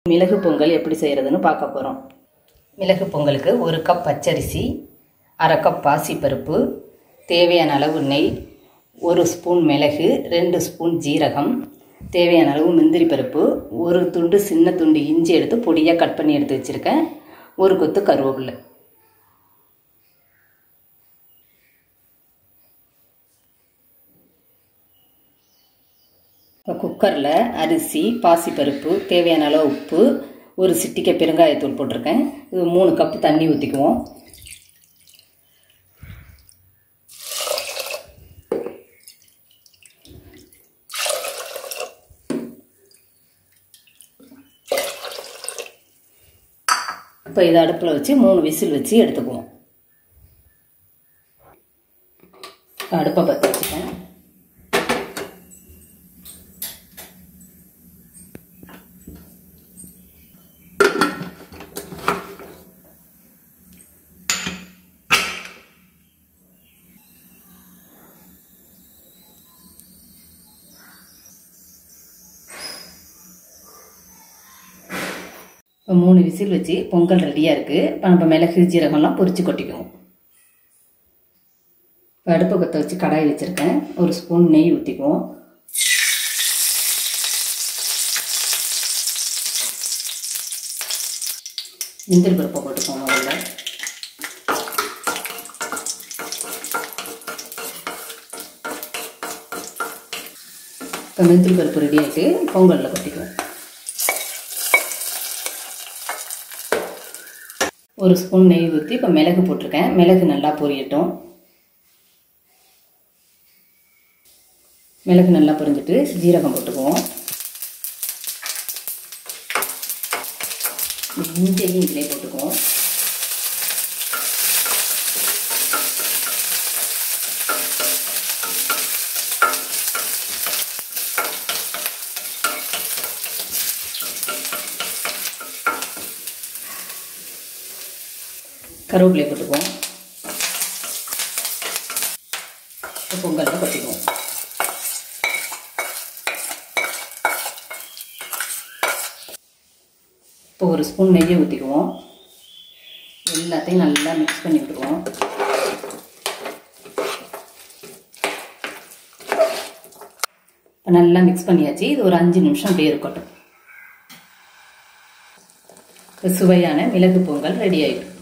மிளகு பொங்கல் எப்படி செய்கிறதுன்னு பார்க்க போகிறோம். மிளகு பொங்கலுக்கு 1 கப் பச்சரிசி, அரை கப் பாசிப்பருப்பு, தேவையான அளவு நெய், 1 ஸ்பூன் மிளகு, 2 ஸ்பூன் ஜீரகம், தேவையான அளவு முந்திரி பருப்பு, 1 துண்டு சின்ன துண்டு இஞ்சி எடுத்து பொடியாக கட் பண்ணி எடுத்து வச்சுருக்கேன், 1 கொத்து கருவேப்பிலை. குக்கரில் அரிசி, பாசிப்பருப்பு, தேவையான அளவு உப்பு, 1 சிட்டிகை பெருங்காயத்தூள் போட்டிருக்கேன். இது 3 கப்பு தண்ணி ஊற்றிக்குவோம். இப்போ இதை அடுப்பில் வச்சு 3 விசில் வச்சு எடுத்துக்குவோம். அடுப்பை பற்ற வச்சுட்டேன். இப்போ 3 விசில் வச்சு பொங்கல் ரெடியாக இருக்குது. இப்போ நம்ம மிளகு ஜீரகம்லாம் பொரித்து கொட்டிக்குவோம். இப்போ அடுப்பை பற்ற வச்சு கடாய் வச்சுருக்கேன். 1 ஸ்பூன் நெய் ஊற்றிக்குவோம். முந்திரி பருப்பை போட்டுக்குவோம். முதல்ல இப்போ முந்திரி பருப்பு ரெடி ஆகிட்டு பொங்கலில் கொட்டிக்குவோம். 1 ஸ்பூன் நெய் ஊற்றி இப்போ மிளகு போட்டிருக்கேன். மிளகு நல்லா பொரியட்டும். மிளகு நல்லா பொரிஞ்சிட்டு ஜீரகம் போட்டுக்குவோம். இஞ்சியையும் இதிலே போட்டுக்குவோம். கருவேப்பிலை போட்டுக்குவோம். பொங்கலில் கொட்டிக்குவோம். இப்போ 1 ஸ்பூன் நெய்யை ஊற்றிக்குவோம். எல்லாத்தையும் நல்லா மிக்ஸ் பண்ணி விட்டுருவோம். இப்போ நல்லா மிக்ஸ் பண்ணியாச்சு. இது ஒரு 5 நிமிஷம் அப்படியே இருக்கட்டும். சுவையான மிளகு பொங்கல் ரெடி ஆகிடும்.